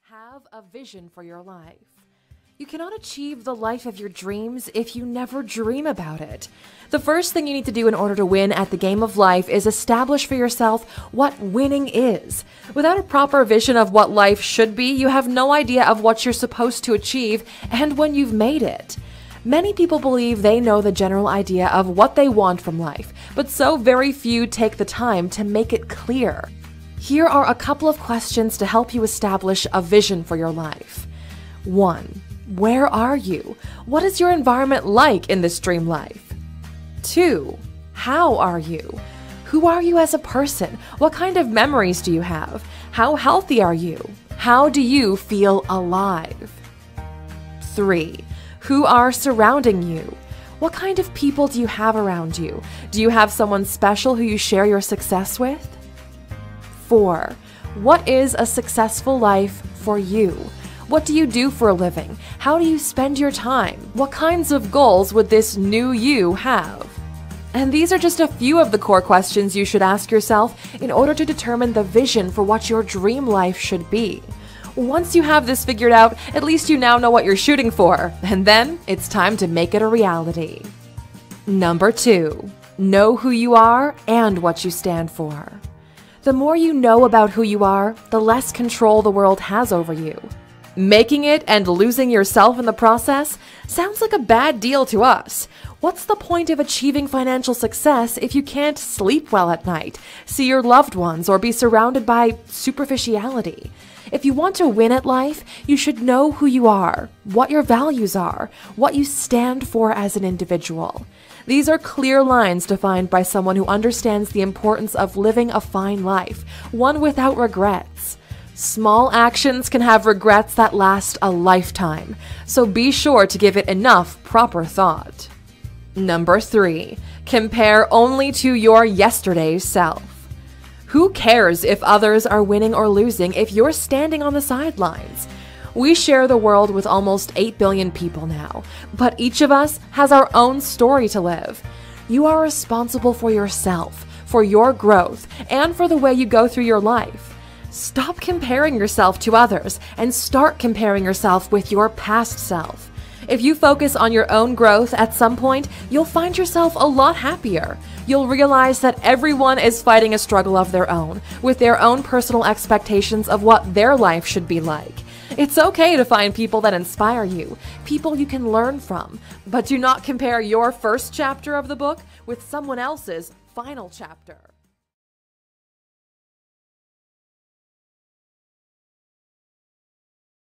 Have a vision for your life. You cannot achieve the life of your dreams if you never dream about it. The first thing you need to do in order to win at the game of life is establish for yourself what winning is. Without a proper vision of what life should be, you have no idea of what you're supposed to achieve and when you've made it. Many people believe they know the general idea of what they want from life, but so very few take the time to make it clear. Here are a couple of questions to help you establish a vision for your life. 1. Where are you? What is your environment like in this dream life? 2. How are you? Who are you as a person? What kind of memories do you have? How healthy are you? How do you feel alive? 3. Who are surrounding you? What kind of people do you have around you? Do you have someone special who you share your success with? 4. What is a successful life for you? What do you do for a living? How do you spend your time? What kinds of goals would this new you have? And these are just a few of the core questions you should ask yourself in order to determine the vision for what your dream life should be. Once you have this figured out, at least you now know what you're shooting for, and then it's time to make it a reality. Number 2. Know who you are and what you stand for. The more you know about who you are, the less control the world has over you. Making it and losing yourself in the process sounds like a bad deal to us. What's the point of achieving financial success if you can't sleep well at night, see your loved ones, or be surrounded by superficiality? If you want to win at life, you should know who you are, what your values are, what you stand for as an individual. These are clear lines defined by someone who understands the importance of living a fine life, one without regrets. Small actions can have regrets that last a lifetime, so be sure to give it enough proper thought. Number 3. Compare only to your yesterday's self. Who cares if others are winning or losing if you're standing on the sidelines? We share the world with almost 8 billion people now, but each of us has our own story to live. You are responsible for yourself, for your growth, and for the way you go through your life. Stop comparing yourself to others and start comparing yourself with your past self. If you focus on your own growth at some point, you'll find yourself a lot happier. You'll realize that everyone is fighting a struggle of their own, with their own personal expectations of what their life should be like. It's okay to find people that inspire you, people you can learn from, but do not compare your first chapter of the book with someone else's final chapter.